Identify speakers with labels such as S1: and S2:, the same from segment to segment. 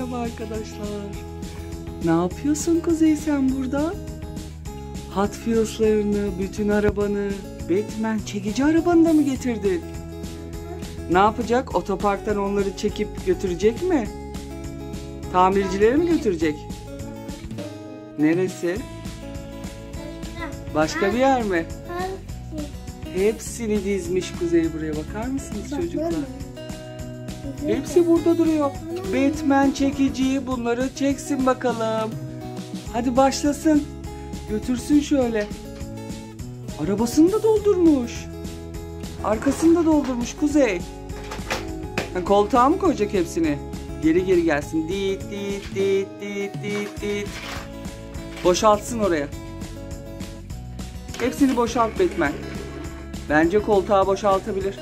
S1: Merhaba arkadaşlar. Ne yapıyorsun Kuzey sen burada? Hot Wheels'larını, bütün arabanı, Batman çekici arabanı da mı getirdin? Ne yapacak? Otoparktan onları çekip götürecek mi? Tamircilere mi götürecek? Neresi? Başka bir yer mi? Hepsini dizmiş Kuzey, buraya bakar mısınız çocuklar? Hepsi burada duruyor. Batman çekici bunları çeksin bakalım. Hadi başlasın. Götürsün şöyle. Arabasını da doldurmuş. Arkasını da doldurmuş Kuzey. Koltuğa mı koyacak hepsini? Geri geri gelsin. Dit dit dit dit dit dit. Boşaltsın oraya. Hepsini boşalt Batman. Bence koltuğa boşaltabilir.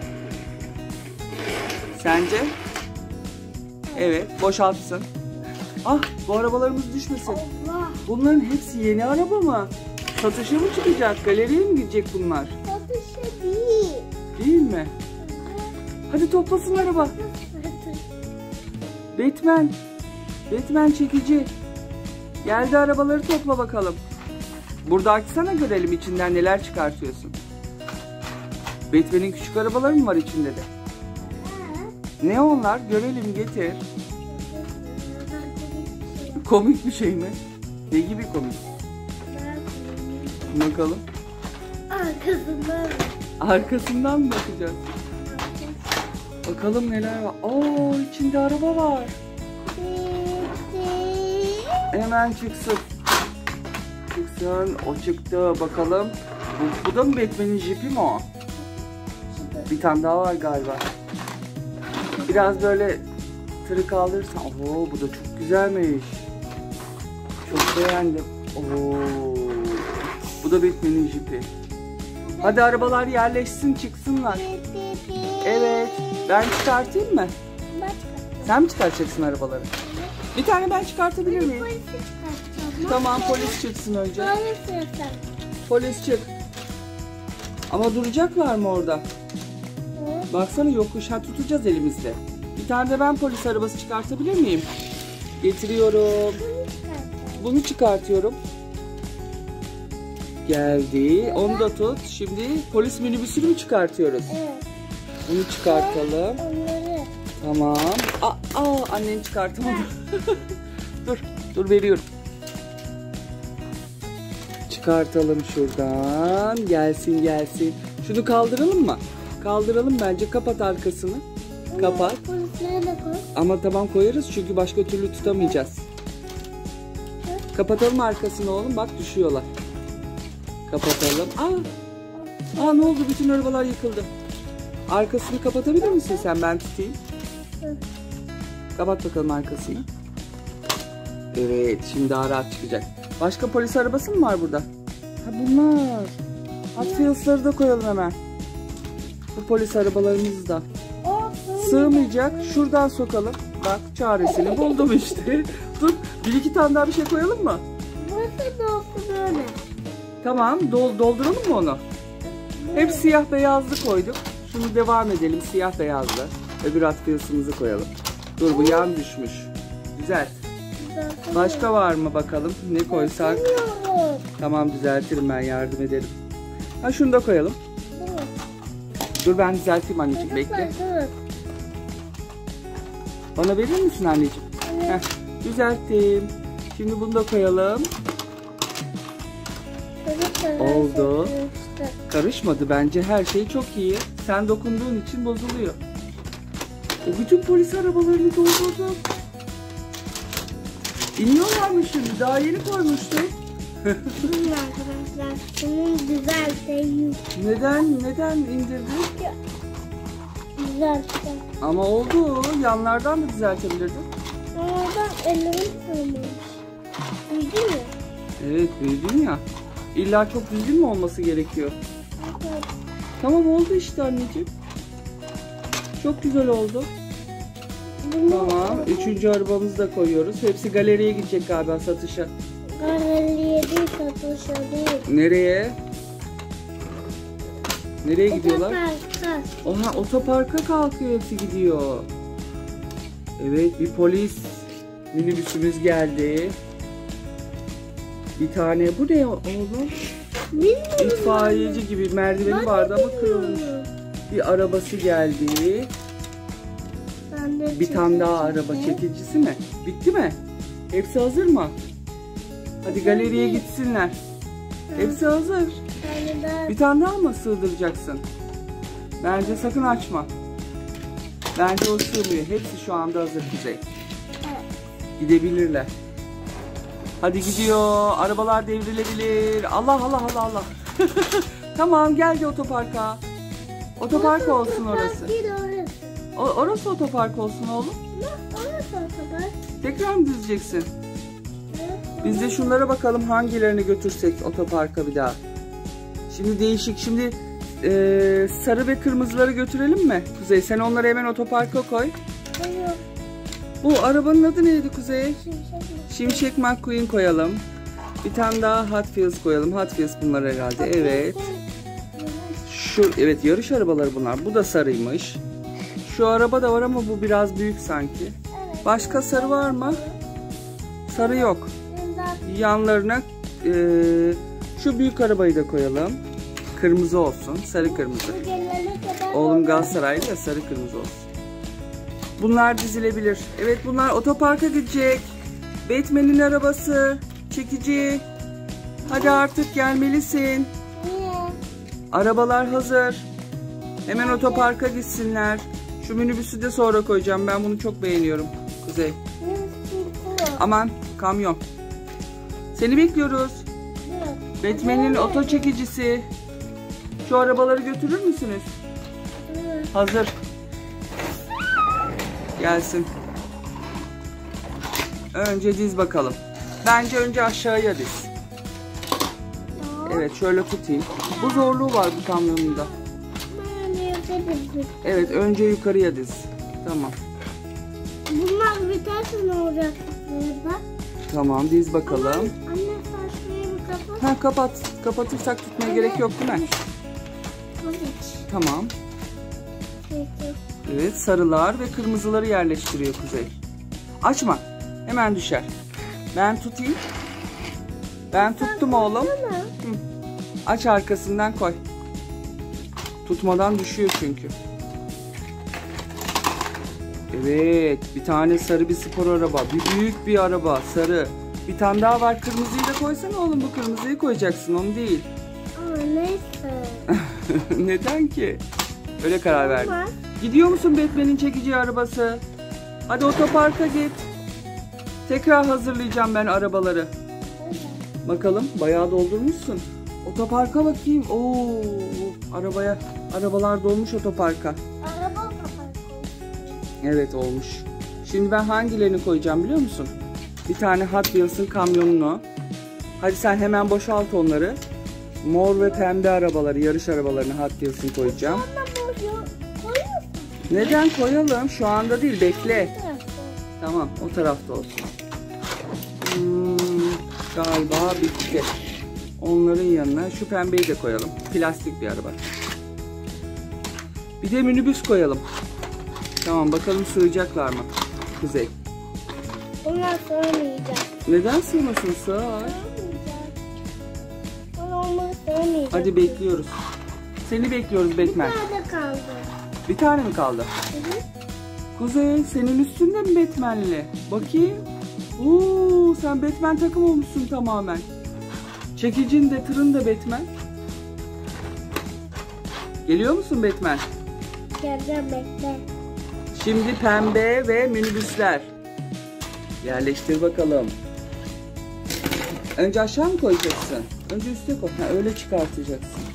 S1: Sence? Evet, boşaltsın. Ah, bu arabalarımız düşmesin. Bunların hepsi yeni araba mı? Satışa mı çıkacak? Galeriye mi gidecek bunlar?
S2: Satışa değil.
S1: Değil mi? Hadi toplasın araba. Batman. Batman çekici. Geldi, arabaları topla bakalım. Burada açsana görelim içinden neler çıkartıyorsun. Batman'in küçük arabaları mı var içinde de? Ne onlar? Görelim, getir. Komik bir şey mi? Ne gibi komik? Bakalım.
S2: Arkasından.
S1: Arkasından mı bakacağız? Bakalım neler var. Oo, içinde araba var. Hemen çıksın. Çıksın. O çıktı. Bakalım. Bu da mı Batman'in jipi mi o? Bir tane daha var galiba. Biraz böyle tırı kaldırırsan. Oo, bu da çok güzelmiş. Çok beğendim. Oo. Bu da Batman'in jipi. Hadi arabalar yerleşsin, çıksınlar. Evet. Ben çıkartayım mı? Sen mi çıkartacaksın arabaları? Bir tane ben çıkartabilir miyim? Tamam, polis çıksın önce. Polis çık. Ama duracaklar mı orada? Baksana, yokuş tutacağız elimizle. Bir tane de ben polis arabası çıkartabilir miyim? Getiriyorum. Bunu çıkartıyorum. Geldi. Onu da tut. Şimdi polis minibüsünü mü çıkartıyoruz?
S2: Evet.
S1: Bunu çıkartalım.
S2: Onları.
S1: Tamam. Annen çıkartamadı. Dur veriyorum. Çıkartalım şuradan. Gelsin. Şunu kaldıralım mı? Kaldıralım bence. Kapat arkasını. Kapat.
S2: Polisleri de koy.
S1: Ama tamam, koyarız çünkü başka türlü tutamayacağız. Kapatalım arkasını oğlum. Bak, düşüyorlar. Kapatalım. Ne oldu? Bütün arabalar yıkıldı. Arkasını kapatabilir misin sen? Ben tutayım. Kapat bakalım arkasını. Evet, şimdi daha rahat çıkacak. Başka polis arabası mı var burada? Bunlar. Hot Wheels'ları da koyalım hemen. Bu polis arabalarımız da. Sığmayacak. Şuradan sokalım. Bak, çaresini buldum işte. Dur, bir iki tane daha bir şey koyalım mı?
S2: Burası da olsun öyle.
S1: Tamam, dolduralım mı onu? Hep siyah beyazlı koyduk. Şunu devam edelim, siyah beyazlı. Öbür Hot Wheels'ımızı koyalım. Dur, bu yan düşmüş. Güzel. Başka var mı bakalım? Ne koysak? Tamam, düzeltirim, ben yardım ederim. Şunu da koyalım. Dur, ben düzelteyim anneciğim, bekle. Bana verir misin anneciğim? Düzelttim. Şimdi bunu da koyalım. Oldu. Karışmadı bence, her şey çok iyi. Sen dokunduğun için bozuluyor. Bütün polis arabalarını doldurdum. İniyorlar mı şimdi? Daha yeni koymuştum.
S2: Şimdi arkadaşlar bunu düzelteyim.
S1: Neden indirdin?
S2: Düzelttim.
S1: Ama oldu. Yanlardan da düzeltebilirdin.
S2: Ama oradan ellerim sığmamış. Büyüdü mü?
S1: Evet, büyüdün ya. İlla çok düzgün mü olması gerekiyor?
S2: Evet.
S1: Tamam, oldu işte anneciğim. Çok güzel oldu. Tamam, üçüncü arabamızı da koyuyoruz. Hepsi galeriye gidecek galiba satışa.
S2: Galeriye değil, satışa değil.
S1: Nereye? Nereye gidiyorlar?
S2: Otoparka.
S1: Otoparka kalkıyor, hepsi gidiyor. Evet, bir polis Minibüsümüz geldi. Bir tane bu ne oğlum?
S2: Bilmiyorum.
S1: İtfaiyeci gibi merdiveni vardı ama kırılmış. Bir arabası geldi.
S2: Ben de
S1: Bir tane daha
S2: çekeceğim.
S1: araba çekicisi mi? Bitti mi? Hepsi hazır mı? Hadi galeriye gitsinler. Hepsi hazır.
S2: Ben de daha-
S1: Bir tane daha mı sığdıracaksın? Bence sakın açma. Bence o sığmıyor. Hepsi şu anda hazır Kuzey.
S2: Evet.
S1: Gidebilirler. Hadi gidiyor. Arabalar devrilebilir. Allah Allah Allah Allah. Tamam geldi otoparka. Otopark olsun orası.
S2: Bir de orası.
S1: Orası otopark olsun oğlum.
S2: Orası otopark.
S1: Tekrar mı dizeceksin?
S2: Evet.
S1: Biz de şunlara bakalım hangilerini götürsek otoparka bir daha. Şimdi değişik. Şimdi sarı ve kırmızıları götürelim mi? Kuzey sen onları hemen otoparka koy.
S2: Buyur.
S1: Bu arabanın adı neydi Kuzey?
S2: Şimşek.
S1: Şimşek McQueen koyalım. Bir tane daha Hot Wheels koyalım. Hot Wheels bunlar herhalde. Evet. Evet yarış arabaları bunlar. Bu da sarıymış. Şu araba da var ama bu biraz büyük sanki.
S2: Evet.
S1: Başka sarı var mı? Sarı yok.
S2: Ben de-
S1: Yanlarına şu büyük arabayı da koyalım. Kırmızı olsun. Sarı kırmızı.
S2: Bu gelene kadar
S1: Oğlum Galatasaraylı ya sarı kırmızı olsun. Bunlar dizilebilir. Evet bunlar otoparka gidecek. Batman'in arabası. Çekici. Hadi artık gelmelisin.
S2: Niye?
S1: Arabalar hazır. Hemen otoparka gitsinler. Şu minibüsü de sonra koyacağım. Ben bunu çok beğeniyorum. Kuzey. Aman kamyon. Seni bekliyoruz. Batman'in oto çekicisi. Şu arabaları götürür müsünüz? Hazır. Gelsin. Önce diz bakalım. Bence önce aşağıya diz. Evet şöyle tutayım. Bu zorluğu var bu kamyonunda. Evet önce yukarıya diz. Tamam.
S2: Bunlar biterse ne olacak burada?
S1: Tamam diz bakalım.
S2: Anne sen şurayı bir kapat.
S1: Ha kapat. Kapatırsak tutmaya gerek yok değil mi?
S2: Hiç.
S1: Tamam.
S2: Peki.
S1: Evet sarılar ve kırmızıları yerleştiriyor Kuzey. Açma. Hemen düşer. Ben tutayım. Ben tuttum oğlum.
S2: Tamam.
S1: Hı. Aç arkasından koy. Tutmadan düşüyor çünkü. Evet. Bir tane sarı bir spor araba. Bir büyük bir araba. Sarı. Bir tane daha var. Kırmızıyı da koysana oğlum. Bu kırmızıyı koyacaksın. Onu değil.
S2: Ama neyse.
S1: Neden ki? Öyle karar verdim.
S2: Ama
S1: Gidiyor musun Batman'in çekici arabası? Hadi otoparka git. Tekrar hazırlayacağım ben arabaları. Bakalım bayağı doldurmuşsun. Otoparka bakayım. Oo, arabalar dolmuş otoparka.
S2: araba kapat.
S1: Evet olmuş. Şimdi ben hangilerini koyacağım biliyor musun? Bir tane Hot Wheels'ın kamyonunu. Hadi sen hemen boşalt onları. Mor ve pembe arabaları, yarış arabalarını Hot Wheels'ın koyacağım.
S2: Sonra koyuyorsun.
S1: Neden koyalım? Şu anda değil, bekle.
S2: Evet.
S1: Tamam, o tarafta olsun. Galiba bitti. Onların yanına şu pembeyi de koyalım. Plastik bir araba. Bir de minibüs koyalım. Tamam, bakalım sığacaklar mı? Kuzey.
S2: Bunlar sığmayacak.
S1: Neden sığmasın? Sığar.
S2: Sığmayacak. Bunlar olmak sığmayacak.
S1: Hadi bekliyoruz. Seni bekliyoruz Batman.
S2: Nerede kaldı?
S1: Bir tane mi kaldı?
S2: Hı hı.
S1: Kuzey, senin üstünde mi Batman'li? Bakayım. Oo, sen Batman takım olmuşsun tamamen. Çekicin de tırın da Batman. Geliyor musun Batman?
S2: Geleceğim bekle.
S1: Şimdi pembe ve minibüsler. Yerleştir bakalım. Önce aşağı mı koyacaksın? Önce üste koy. Ha, öyle çıkartacaksın.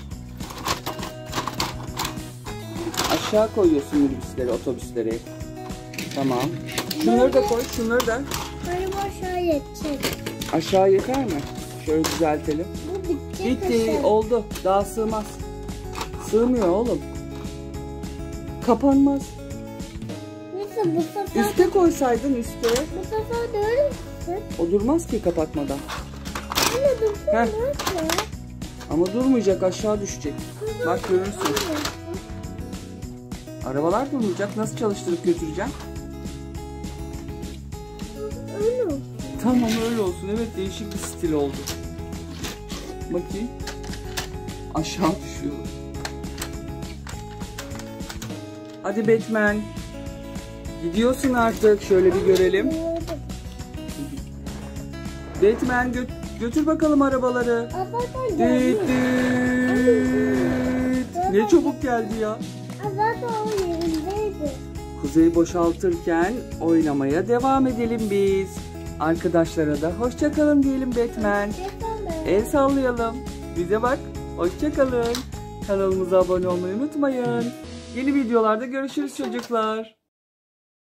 S1: Aşağı koyuyorsun minibüsleri, otobüsleri. Tamam. Şunları da koy, şunları da.
S2: Benim aşağı yetecek.
S1: Aşağı yeter mi? Şöyle düzeltelim.
S2: Bu bitecek.
S1: Bitti,
S2: aşağı.
S1: oldu. Daha sığmaz. Sığmıyor oğlum. Kapanmaz.
S2: Neyse bu sefer,
S1: Üste koysaydın üste.
S2: bu sefer de öyle misin?
S1: O durmaz ki kapatmadan.
S2: Anne dursun
S1: Heh.
S2: nerede?
S1: Ama durmayacak, aşağı düşecek. Bak görürsün. Arabalar durmayacak. Nasıl çalıştırıp götüreceğim?
S2: öyle olsun.
S1: Tamam öyle olsun. Evet, değişik bir stil oldu. Bakayım. Aşağı düşüyor. Hadi Batman. Gidiyorsun artık. Şöyle bir görelim. Batman götür bakalım arabaları.
S2: Zaten
S1: Düt
S2: geldi.
S1: düt. Ne çabuk geldi ya.
S2: Zaten o yerindeydi.
S1: Kuzeyi boşaltırken oynamaya devam edelim biz. Arkadaşlara da hoşça kalın diyelim Batman. El sallayalım. Bize bak. Hoşça kalın. Kanalımıza abone olmayı unutmayın. Yeni videolarda görüşürüz çocuklar.